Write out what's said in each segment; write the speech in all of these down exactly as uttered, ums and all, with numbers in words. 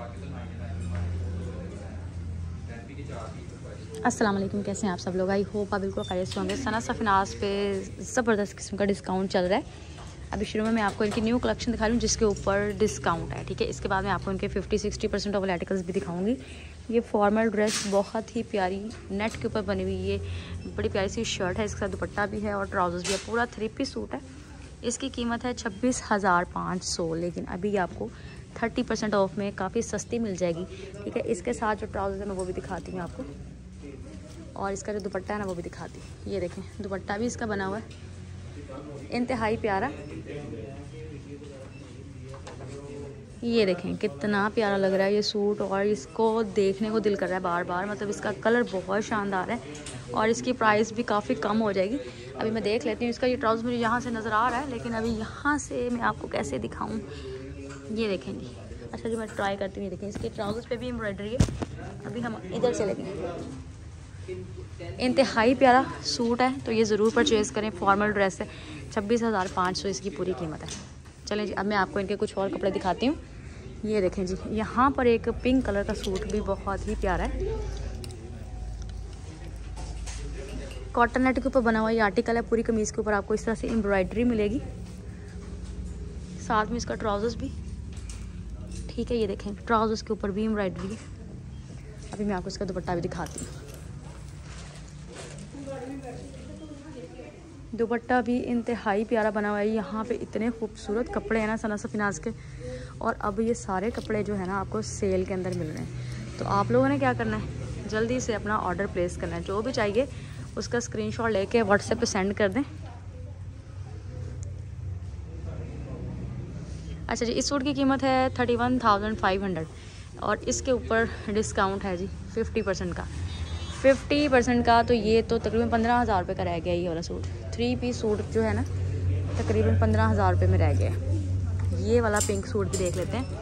अस्सलाम वालेकुम, कैसे हैं आप सब लोग। आई होप आप बिल्कुल खैरियत से होंगे। सना सफिनाज पे ज़बरदस्त किस्म का डिस्काउंट चल रहा है। अभी शुरू में मैं आपको इनकी न्यू कलेक्शन दिखा रही हूँ जिसके ऊपर डिस्काउंट है, ठीक है। इसके बाद मैं आपको इनके fifty sixty percent off articles भी दिखाऊंगी। ये फॉर्मल ड्रेस बहुत ही प्यारी नेट के ऊपर बनी हुई, ये बड़ी प्यारी सी शर्ट है। इसके साथ दुपट्टा भी है और ट्राउजर्स भी है, पूरा थ्री पीस सूट है। इसकी कीमत है छब्बीस हज़ार पाँच सौ, लेकिन अभी आपको थर्टी परसेंट ऑफ में काफ़ी सस्ती मिल जाएगी, ठीक है। इसके साथ जो ट्राउजर है मैं वो भी दिखाती हूँ आपको, और इसका जो दुपट्टा है ना वो भी दिखाती हूँ। ये देखें, दुपट्टा भी इसका बना हुआ है इंतहाई प्यारा। ये देखें कितना प्यारा लग रहा है ये सूट, और इसको देखने को दिल कर रहा है बार बार। मतलब इसका कलर बहुत शानदार है और इसकी प्राइस भी काफ़ी कम हो जाएगी। अभी मैं देख लेती हूँ। इसका ये ट्राउज़र मुझे यहाँ से नज़र आ रहा है, लेकिन अभी यहाँ से मैं आपको कैसे दिखाऊँ। ये देखें जी, अच्छा जी मैं ट्राई करती हूँ। ये देखें, इसके ट्राउजर्स पे भी एम्ब्रॉयडरी है। अभी हम इधर चलेंगे। इंतहाई प्यारा सूट है, तो ये ज़रूर परचेज़ करें। फॉर्मल ड्रेस है, छब्बीस हज़ार पाँच सौ इसकी पूरी कीमत है। चलें जी, अब मैं आपको इनके कुछ और कपड़े दिखाती हूँ। ये देखें जी, यहाँ पर एक पिंक कलर का सूट भी बहुत ही प्यारा है। कॉटन नेट के ऊपर बना हुआ ये आर्टिकल है। पूरी कमीज़ के ऊपर आपको इस तरह से एम्ब्रॉयडरी मिलेगी, साथ में इसका ट्राउजर्स भी, ठीक है। ये देखें, ट्राउजर्स के ऊपर भी एम्ब्रॉयडरी है। अभी मैं आपको इसका दुपट्टा भी दिखाती हूँ। दुपट्टा भी इंतहाई प्यारा बना हुआ है। यहाँ पे इतने खूबसूरत कपड़े हैं ना सना सफिनाज के, और अब ये सारे कपड़े जो है ना आपको सेल के अंदर मिल रहे हैं। तो आप लोगों ने क्या करना है, जल्दी से अपना ऑर्डर प्लेस करना है। जो भी चाहिए उसका स्क्रीनशॉट लेके व्हाट्सएप पे सेंड कर दें। अच्छा जी, इस सूट की कीमत है thirty one thousand five hundred, और इसके ऊपर डिस्काउंट है जी फिफ्टी परसेंट का। फिफ्टी परसेंट का तो ये तो तकरीबन पंद्रह हज़ार रुपये का रह गया। ये वाला सूट थ्री पीस सूट जो है ना तकरीबन पंद्रह हज़ार रुपये में रह गया। ये वाला पिंक सूट भी देख लेते हैं।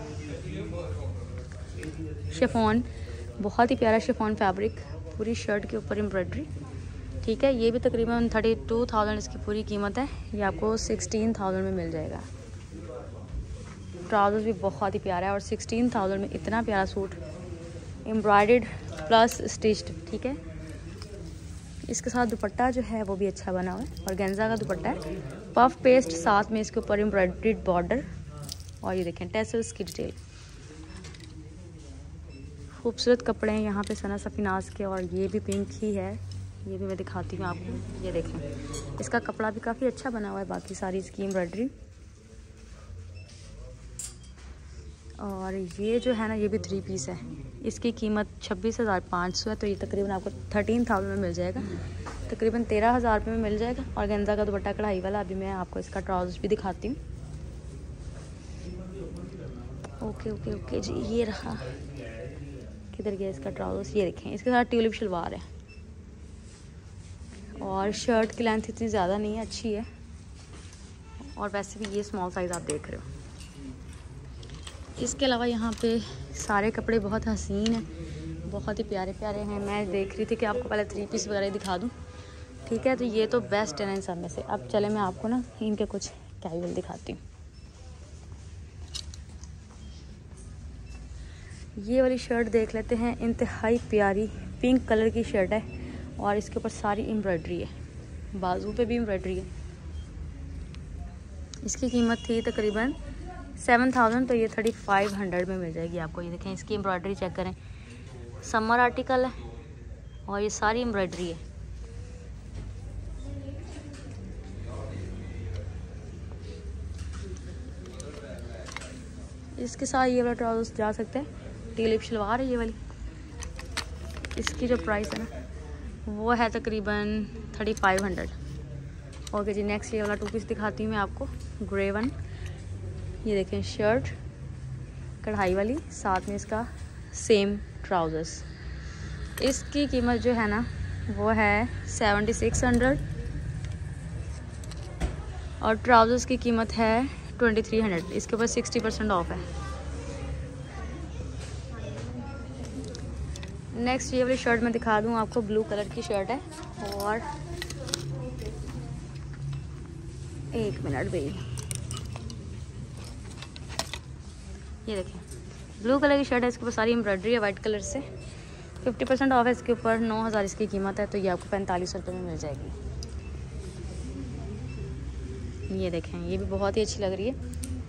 शिफॉन, बहुत ही प्यारा शिफॉन फैब्रिक, पूरी शर्ट के ऊपर एम्ब्रॉयडरी, ठीक है। ये भी तकरीबन थर्टी टू थाउजेंड इसकी पूरी कीमत है। ये आपको सिक्सटीन थाउजेंड में मिल जाएगा। ट्राउजर्स भी बहुत ही प्यारा है, और सिक्सटीन थाउजेंड में इतना प्यारा सूट एम्ब्रॉयडर्ड प्लस स्टिच्ड, ठीक है। इसके साथ दुपट्टा जो है वो भी अच्छा बना हुआ है, और गेंजा का दुपट्टा है, पफ पेस्ट, साथ में इसके ऊपर एम्ब्रॉयडर्ड बॉर्डर, और ये देखें टेसल्स की डिटेल। खूबसूरत कपड़े हैं यहाँ पे सना सफिनाज के, और ये भी पिंक ही है। ये भी मैं दिखाती हूँ आपको। ये देखें, इसका कपड़ा भी काफ़ी अच्छा बना हुआ है, बाकी सारी इसकी एम्ब्रॉयडरी। और ये जो है ना ये भी थ्री पीस है। इसकी कीमत छब्बीस हज़ार पाँच सौ है, तो ये तकरीबन आपको थर्टीन थाउजेंड में मिल जाएगा, तकरीबन तेरह हज़ार रुपये में मिल जाएगा। और गेंजा का दुपट्टा कढ़ाई वाला। अभी मैं आपको इसका ट्राउजर्स भी दिखाती हूँ। ओके ओके ओके जी, ये रहा। किधर गया इसका ट्राउजर्स। ये देखें, इसके साथ ट्यूलिप शलवार है, और शर्ट की लेंथ इतनी ज़्यादा नहीं है, अच्छी है। और वैसे भी ये स्मॉल साइज़ आप देख रहे हो। इसके अलावा यहाँ पे सारे कपड़े बहुत हसीन हैं, बहुत ही प्यारे प्यारे हैं। मैं देख रही थी कि आपको पहले थ्री पीस वगैरह दिखा दूँ, ठीक है। तो ये तो बेस्ट है ना इन सब में से। अब चले मैं आपको ना इनके कुछ कैजुअल दिखाती हूँ। ये वाली शर्ट देख लेते हैं, इंतहाई प्यारी पिंक कलर की शर्ट है, और इसके ऊपर सारी एम्ब्रॉयडरी है, बाजू पे भी एम्ब्रॉयडरी है। इसकी कीमत थी तकरीबन सेवन थाउजेंड, तो ये थर्टी फाइव हंड्रेड में मिल जाएगी आपको। ये देखें, इसकी एम्ब्रॉयडरी चेक करें, समर आर्टिकल है, और ये सारी एम्ब्रॉयडरी है। इसके साथ ये वाला ट्राउजर्स जा सकते हैं। ट्यूलिप शलवार है ये वाली। इसकी जो प्राइस है ना वो है तकरीबन थर्टी फाइव हंड्रेड। ओके जी, नेक्स्ट ये वाला टू पीस दिखाती हूँ मैं आपको, ग्रे वन। ये देखें, शर्ट कढ़ाई वाली, साथ में इसका सेम ट्राउजर्स। इसकी कीमत जो है ना वो है सेवेंटी सिक्स हंड्रेड, और ट्राउजर्स की कीमत है ट्वेंटी थ्री हंड्रेड। इसके ऊपर सिक्सटी परसेंट ऑफ है। नेक्स्ट ये वाली शर्ट मैं दिखा दूँ आपको, ब्लू कलर की शर्ट है, और एक मिनट भाई, ये देखें ब्लू कलर की शर्ट है, इसके ऊपर सारी एम्ब्रॉयडरी है वाइट कलर से। फिफ्टी परसेंट ऑफ है इसके ऊपर, नौ हज़ार इसकी कीमत है, तो ये आपको पैंतालीस रुपये में मिल जाएगी। ये देखें, ये भी बहुत ही अच्छी लग रही है।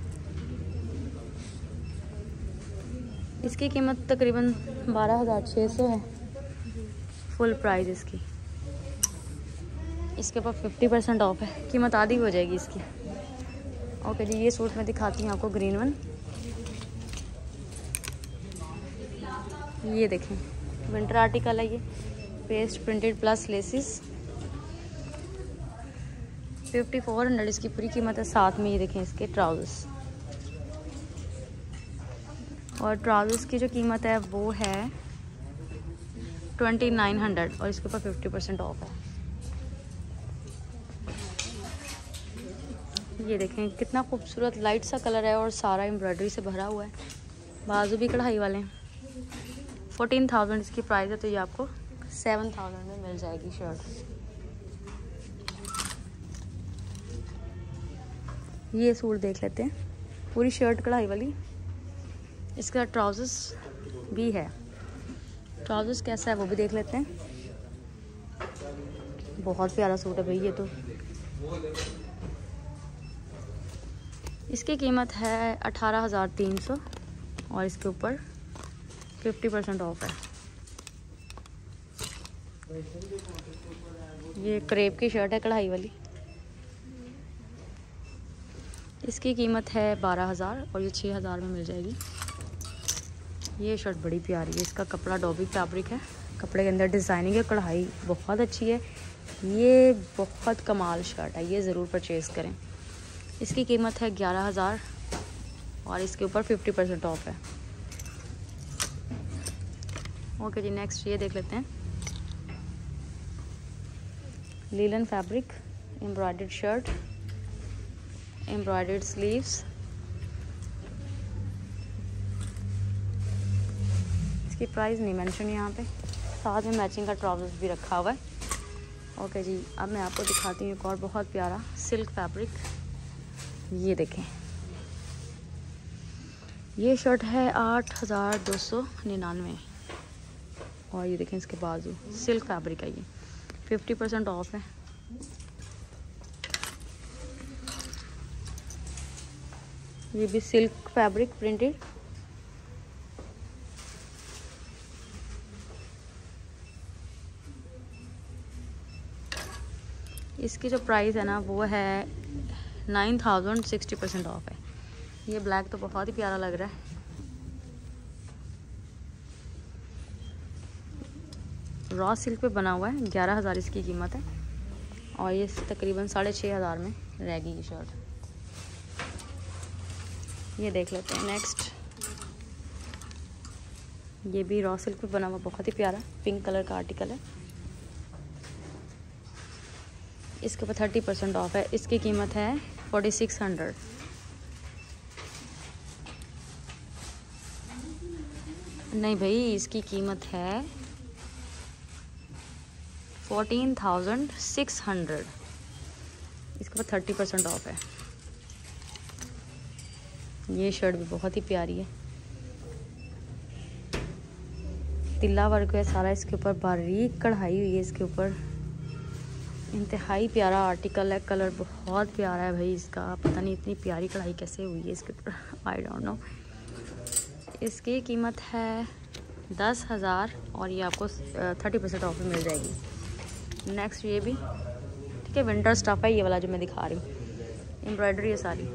इसकी कीमत तकरीबन बारह हज़ार छः सौ है, फुल प्राइस इसकी। इसके ऊपर फिफ्टी परसेंट ऑफ है, कीमत आधी हो जाएगी इसकी। ओके जी, ये सूट मैं दिखाती हूँ आपको, ग्रीन वन। ये देखें, विंटर आर्टिकल है ये, paste printed plus laces, fifty four hundred इसकी पूरी कीमत है। साथ में ये देखें इसके ट्राउजर्स, और ट्राउजर्स की जो कीमत है वो है ट्वेंटी नाइन हंड्रेड और इसके ऊपर फिफ्टी परसेंट ऑफ है। ये देखें कितना खूबसूरत लाइट सा कलर है और सारा एम्ब्रॉयडरी से भरा हुआ है, बाजू भी कढ़ाई वाले हैं। फोर्टीन थाउजेंड इसकी प्राइस है, तो ये आपको सेवन थाउजेंड में मिल जाएगी शर्ट। ये सूट देख लेते हैं, पूरी शर्ट कढ़ाई वाली, इसका ट्राउजर्स भी है। ट्राउजर्स कैसा है वो भी देख लेते हैं। बहुत प्यारा सूट है भाई ये तो। इसकी कीमत है अठारह हज़ार तीन सौ और इसके ऊपर फिफ्टी परसेंट ऑफ है। ये क्रेप की शर्ट है कढ़ाई वाली, इसकी कीमत है बारह हज़ार और ये छः हज़ार में मिल जाएगी। ये शर्ट बड़ी प्यारी है, इसका कपड़ा डॉबी फैब्रिक है, कपड़े के अंदर डिज़ाइनिंग है, कढ़ाई बहुत अच्छी है। ये बहुत कमाल शर्ट है, ये ज़रूर परचेज़ करें। इसकी कीमत है ग्यारह हज़ार और इसके ऊपर फिफ्टी परसेंट ऑफ है। ओके जी, नेक्स्ट ये देख लेते हैं, linen fabric, embroidered shirt, embroidered sleeves. इसकी प्राइस नहीं मेंशन यहाँ पे, साथ में मैचिंग का ट्राउजर्स भी रखा हुआ है। ओके जी, अब मैं आपको दिखाती हूँ एक और बहुत प्यारा सिल्क फैब्रिक। ये देखें, ये शर्ट है आठ हज़ार दो सौ निन्यानवे और ये देखें इसके बाजू, सिल्क फैब्रिक है ये, फिफ्टी परसेंट ऑफ है। ये भी सिल्क फैब्रिक प्रिंटेड, इसकी जो प्राइस है ना वो है nine thousand, sixty percent off है। ये ब्लैक तो बहुत ही प्यारा लग रहा है। रॉ सिल्क पे बना हुआ है, ग्यारह हज़ार इसकी कीमत है और ये तकरीबन साढ़े छः हज़ार में रहेगी ये शर्ट। ये देख लेते हैं नेक्स्ट, ये भी रॉ सिल्क पे बना हुआ बहुत ही प्यारा पिंक कलर का आर्टिकल है। इसके ऊपर थर्टी परसेंट ऑफ है, इसकी कीमत है फोर्टी सिक्स हंड्रेड। नहीं भाई, इसकी कीमत है फोर्टीन थाउजेंड सिक्स हंड्रेड, इसके ऊपर थर्टी परसेंट ऑफ है। ये शर्ट भी बहुत ही प्यारी है, तिल्ला वर्क है सारा, इसके ऊपर बारीक कढ़ाई हुई है, इसके ऊपर इंतहाई प्यारा आर्टिकल है, कलर बहुत प्यारा है भाई इसका, पता नहीं इतनी प्यारी कढ़ाई कैसे हुई है इसके ऊपर, आई डोंट नो। इसकी कीमत है दस हज़ार और ये आपको थर्टी परसेंट ऑफ में मिल जाएगी। नेक्स्ट ये भी ठीक है, विंटर स्टफ है ये वाला जो मैं दिखा रही हूँ, एम्ब्रॉयडरी है सारी।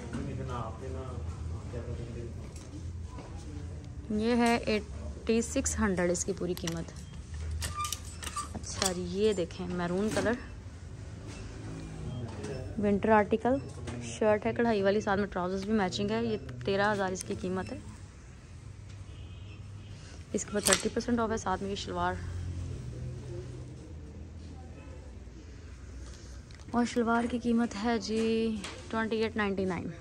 ये है एट्टी सिक्स हंड्रेड इसकी पूरी कीमत। अच्छा जी, ये देखें maroon colour, winter article, shirt है कढ़ाई वाली, साथ में ट्राउजर्स भी मैचिंग है। ये तेरह हज़ार इसकी कीमत है, इसके ऊपर थर्टी परसेंट ऑफ है, साथ में ये शलवार और शलवार की कीमत है जी ट्वेंटी एट नाइन्टी नाइन।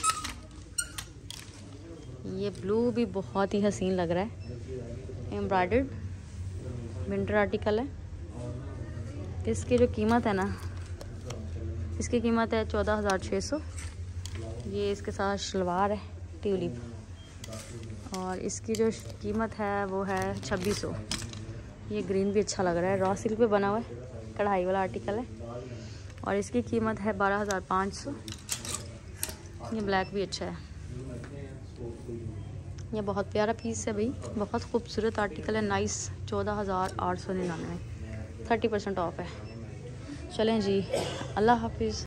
ये ब्लू भी बहुत ही हसीन लग रहा है, एम्ब्रॉयडर्ड विंटर आर्टिकल है। इसकी जो कीमत है ना, इसकी कीमत है चौदह हज़ार छः सौ। ये इसके साथ शलवार है ट्यूलिप। और इसकी जो कीमत है वो है छब्बीस सौ। ये ग्रीन भी अच्छा लग रहा है, रॉ सिल्क पे बना हुआ है, कढ़ाई वाला आर्टिकल है और इसकी कीमत है बारह हज़ार पाँच सौ। ये ब्लैक भी अच्छा है, ये बहुत प्यारा पीस है भाई, बहुत खूबसूरत आर्टिकल है, नाइस। चौदह हज़ार आठ सौ निन्यानवे, थर्टी परसेंट ऑफ है। चलें जी, अल्लाह हाफिज़।